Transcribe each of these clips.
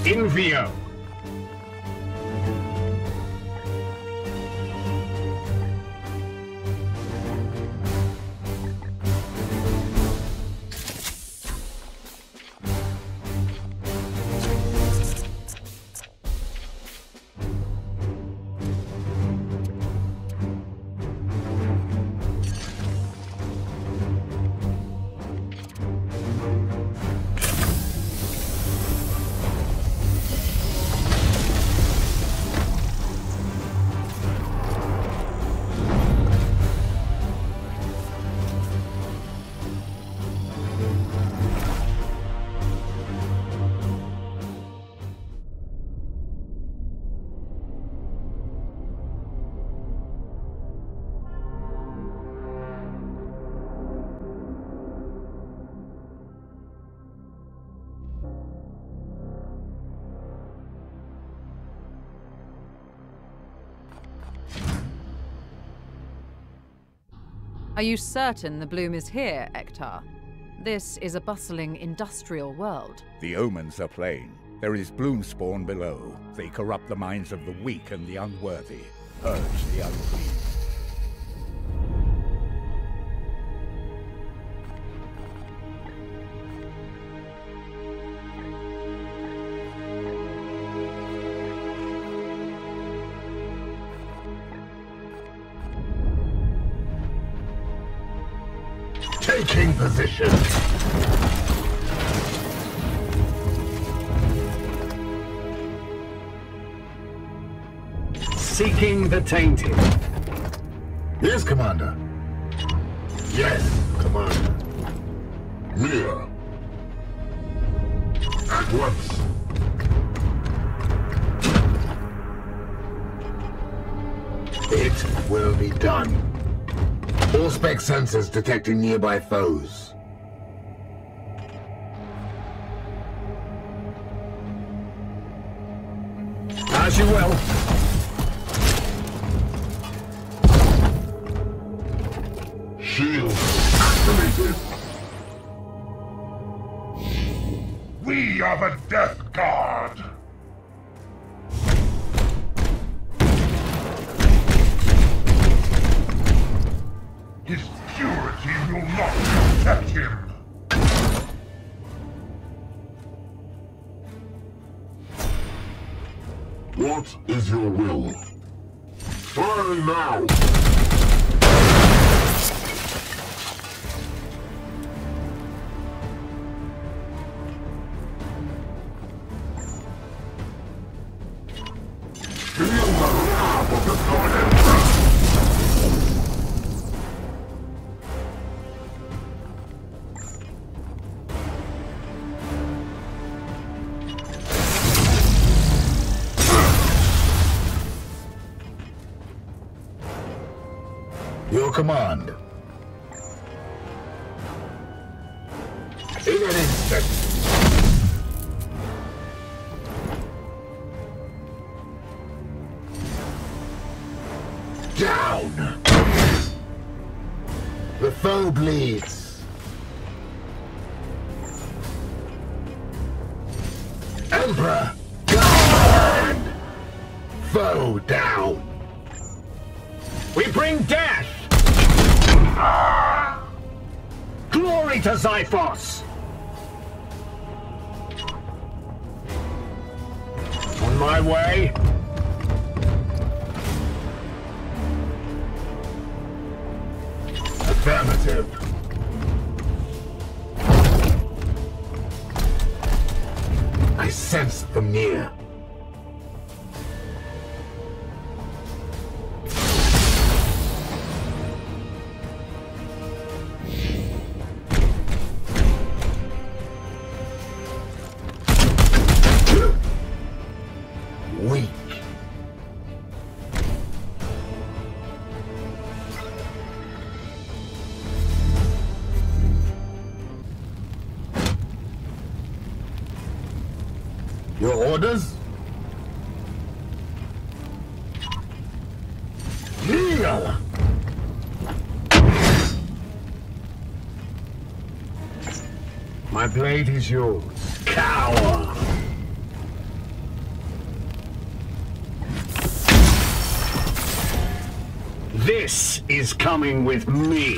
Invio. Are you certain the bloom is here, Ektar? This is a bustling industrial world. The omens are plain. There is bloom spawn below. They corrupt the minds of the weak and the unworthy. Purge the unclean. Taking position. Seeking the tainted. Yes, Commander. Yes, Commander. Near. At once. It will be done. All spec sensors detecting nearby foes. As you will. Shield activated. We are the Death Guard! His purity will not protect him! What is your will? Fire now! Feel the wrath of the God Emperor! Your command. In an instant. Down! The foe bleeds. Emperor, down! Foe down! We bring death! Glory to Xiphos! On my way. Affirmative. I sense them near. Weak. Your orders? Kneel! My blade is yours. Cower! This is coming with me.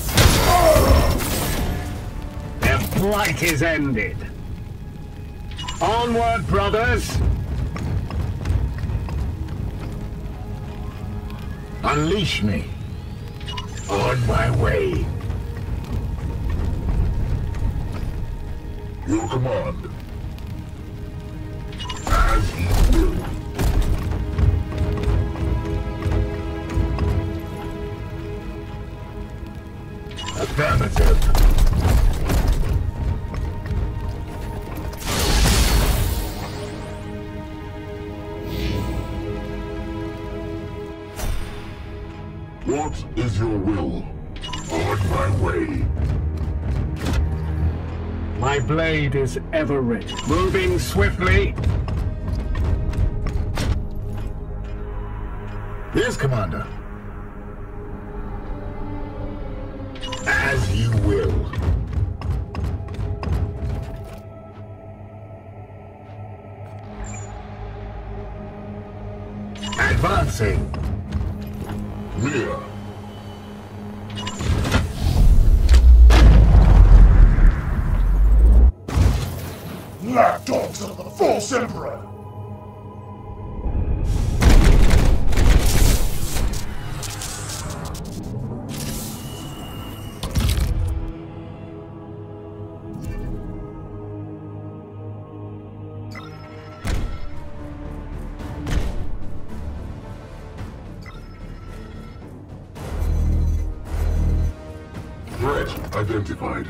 Their flight is ended. Onward, brothers! Unleash me. On my way. Your command. As you will. Affirmative. What is your will? On my way. My blade is ever ready. Moving swiftly. Yes, Commander. As you will. Advancing. Near. Lapdogs of the false emperor! Threat identified.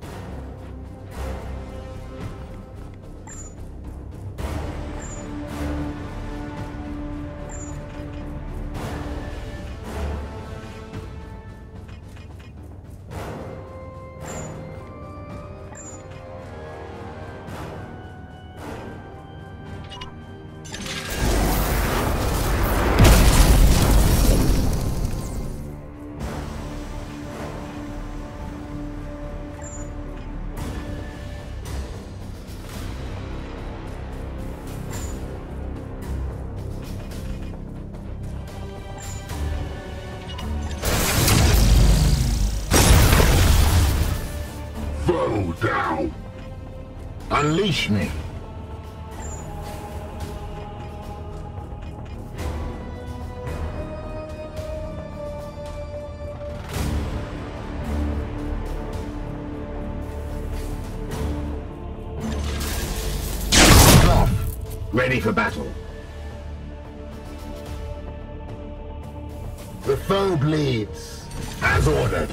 Foe down! Unleash me. Off. Ready for battle. The foe bleeds, as ordered.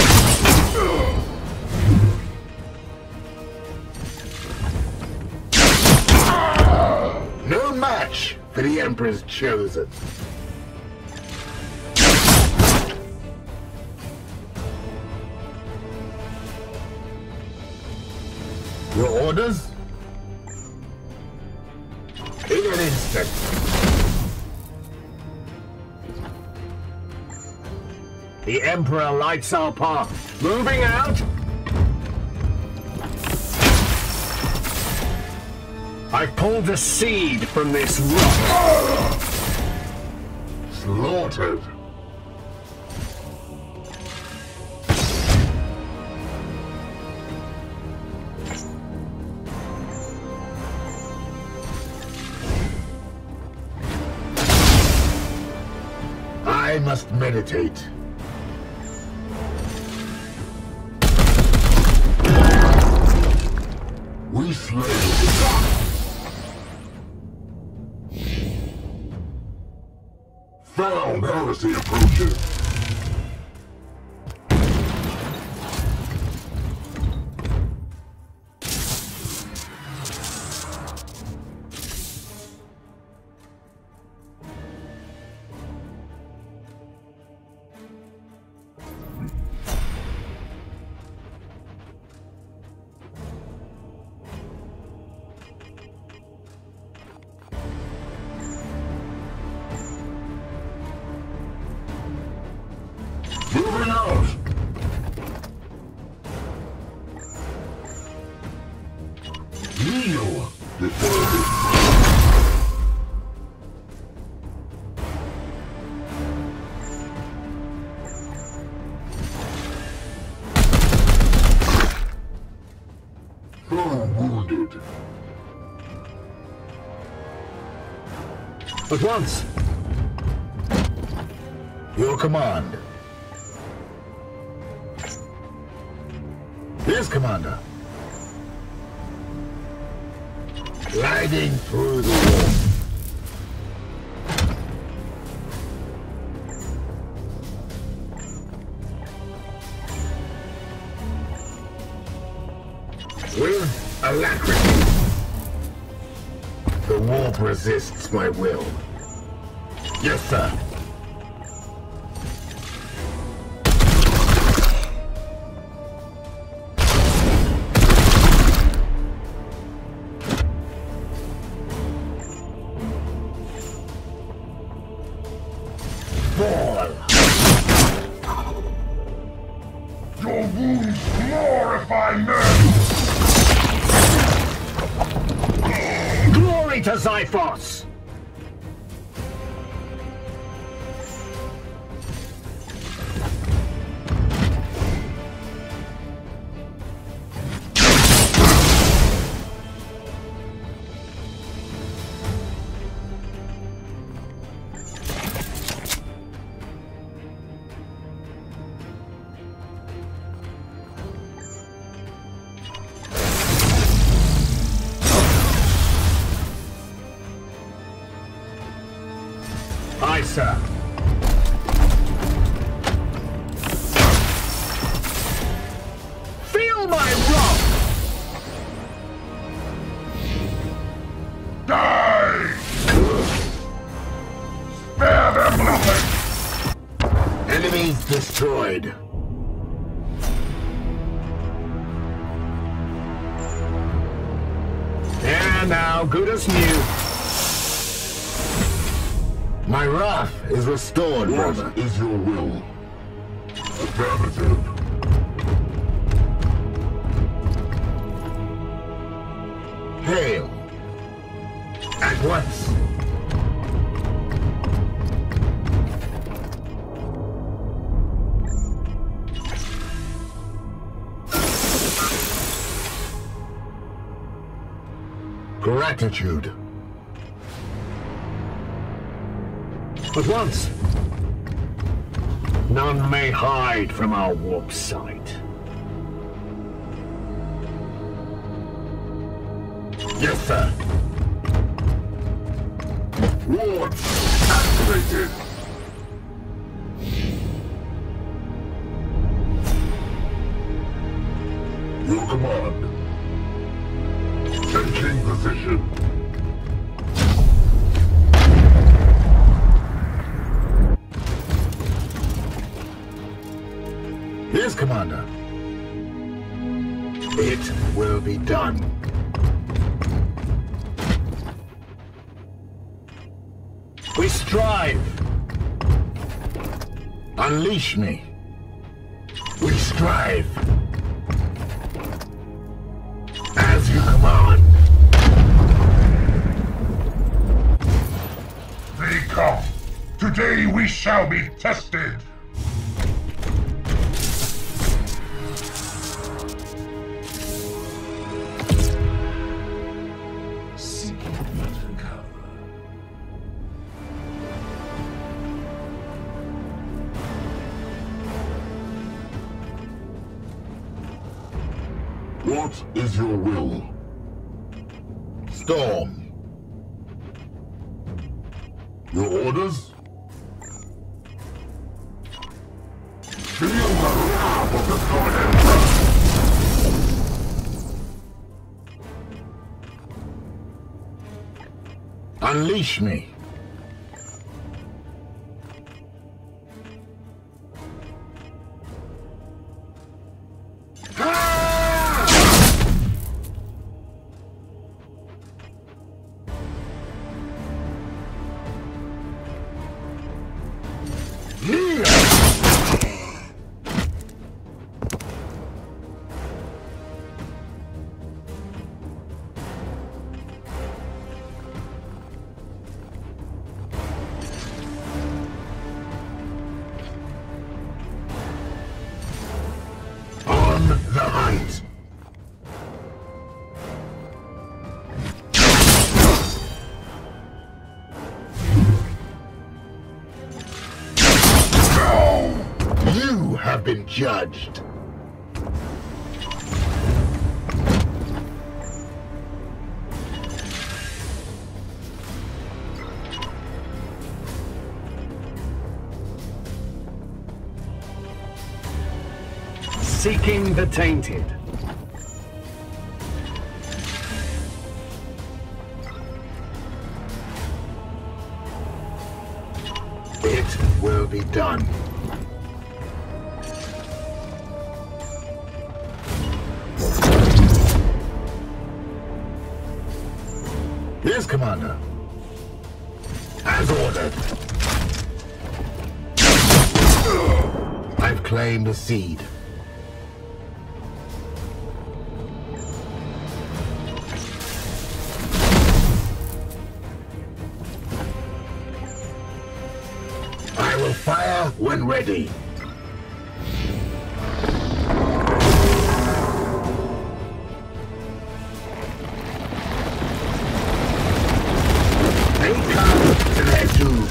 No match for the Emperor's chosen. Your orders? In an instant. The Emperor lights our path. Moving out! I pulled a seed from this rock. Slaughtered. I must meditate. We slay the dark. Found heresy approaches. Moving out! Kneel before me. Foe wounded. At once. Your command. Yes, Commander. Gliding through the wall. With alacrity. The warp resists my will. Yes, sir. Fall. Your wounds glorify men! Glory to Xiphos! Aye, sir. Feel my wrath! Die! Spare them nothing! Enemies destroyed. And now, good as new. My wrath is restored, brother. What is your will? Affirmative. Hail. At once. Gratitude. At once. None may hide from our warp sight. Yes, sir. Ward activated! Your command. Taking position. Yes, Commander. It will be done. We strive. Unleash me. We strive. As you command. They come. Today we shall be tested. What is your will? Storm. Your orders? Feel the wrath of the God Emperor! Unleash me. have been judged. Seeking the tainted. It will be done. Yes, Commander. As ordered. I've claimed the seed. I will fire when ready. They come to their doom.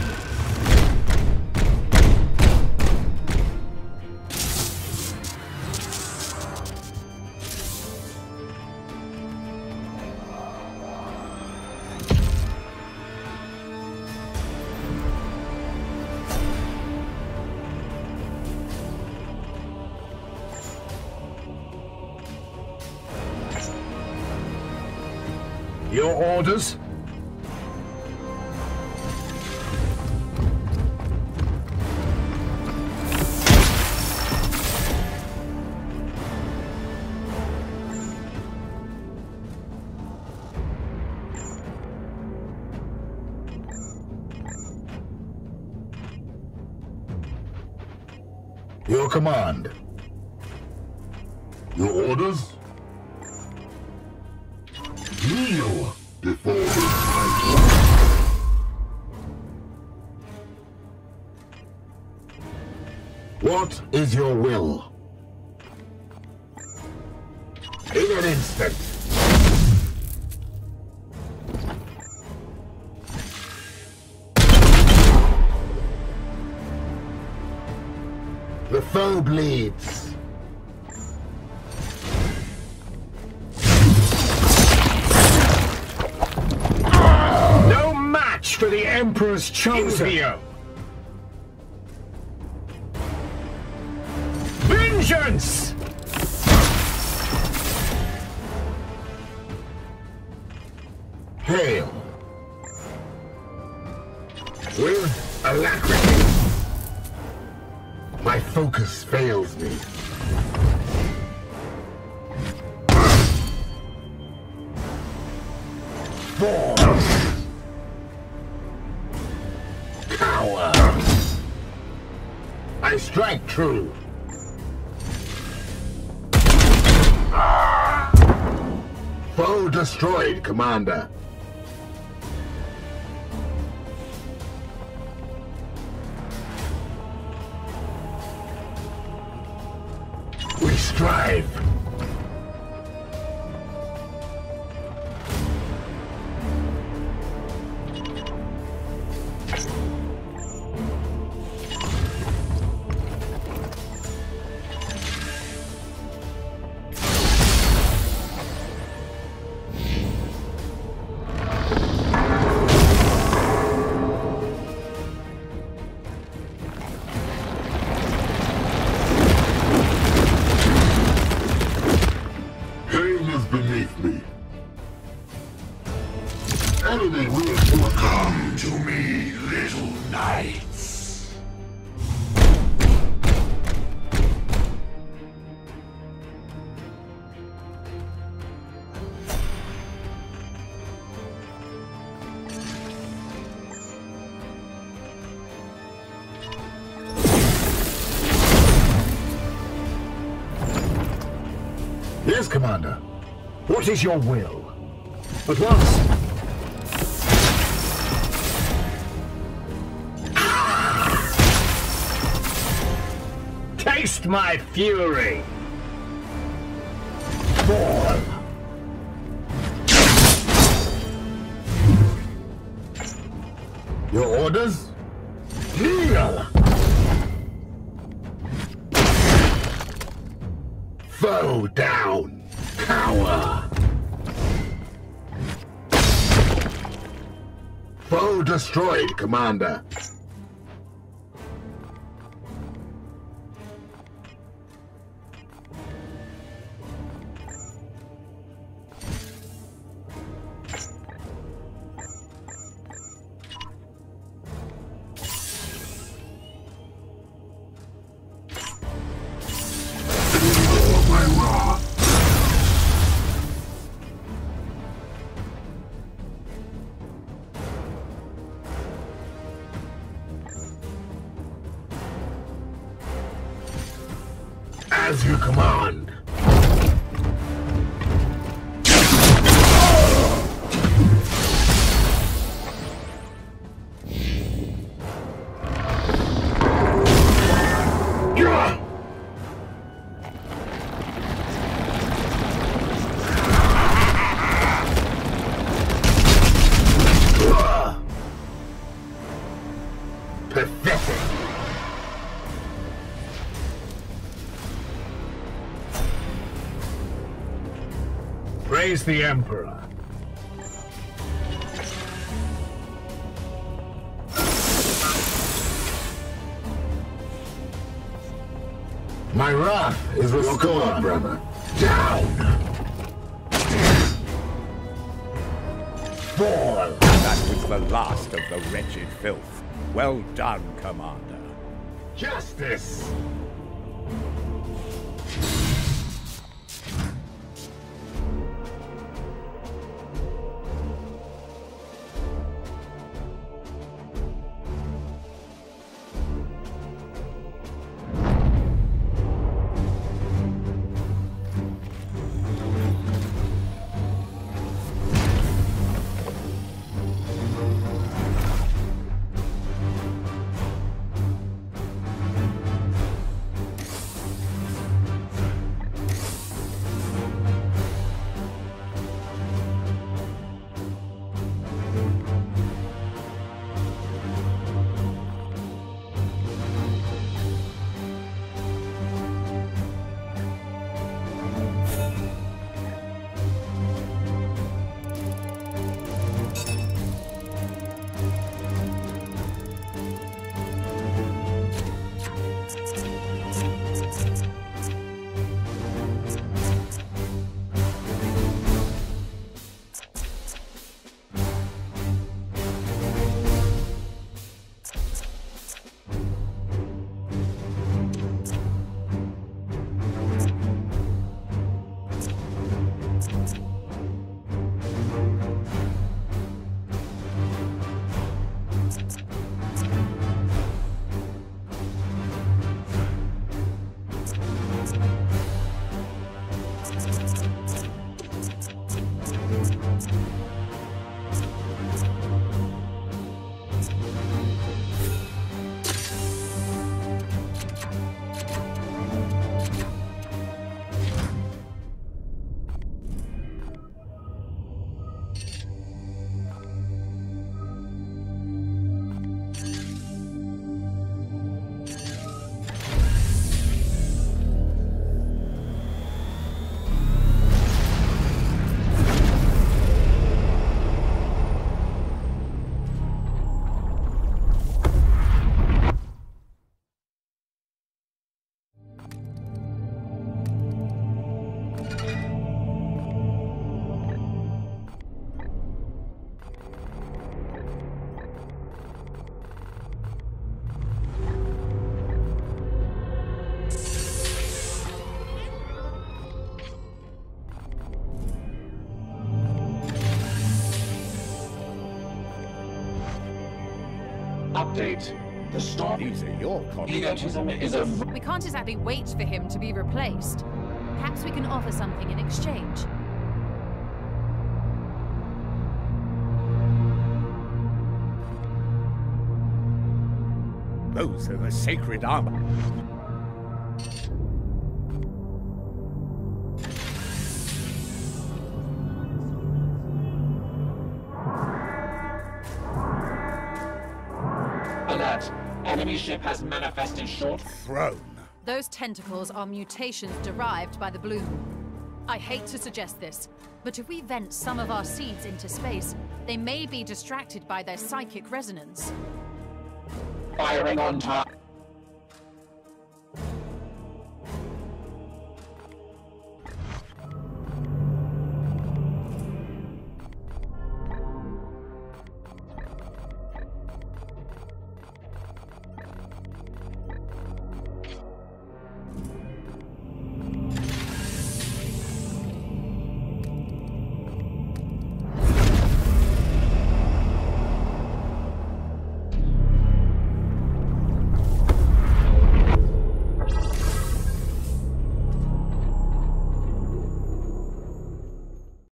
Your orders? Your command. Your orders? Kneel before the What is your will? In an instant. The foe bleeds. No match for the Emperor's chosen. Vengeance! Hail. With alacrity. My focus fails me. Fall. Cower. I strike true. Foe destroyed, Commander. We strive. Beneath me. Enemy reinforcements. Come to me, little knights. Yes, Commander. What is your will? At once. Taste my fury! Fall. Your orders? Kneel! Bow down! Cower! Foe destroyed, Commander. As you command. Pathetic. Praise the Emperor. My wrath is restored, brother. Down! Fall! That was the last of the wretched filth. Well done, Commander. Justice! Update. The storm. These are your comments. Egotism is a... We can't exactly wait for him to be replaced. Perhaps we can offer something in exchange. Those are the sacred armor. Alert. Enemy ship has manifested short. Throne. Those tentacles are mutations derived by the bloom. I hate to suggest this, but if we vent some of our seeds into space, they may be distracted by their psychic resonance. Firing on target.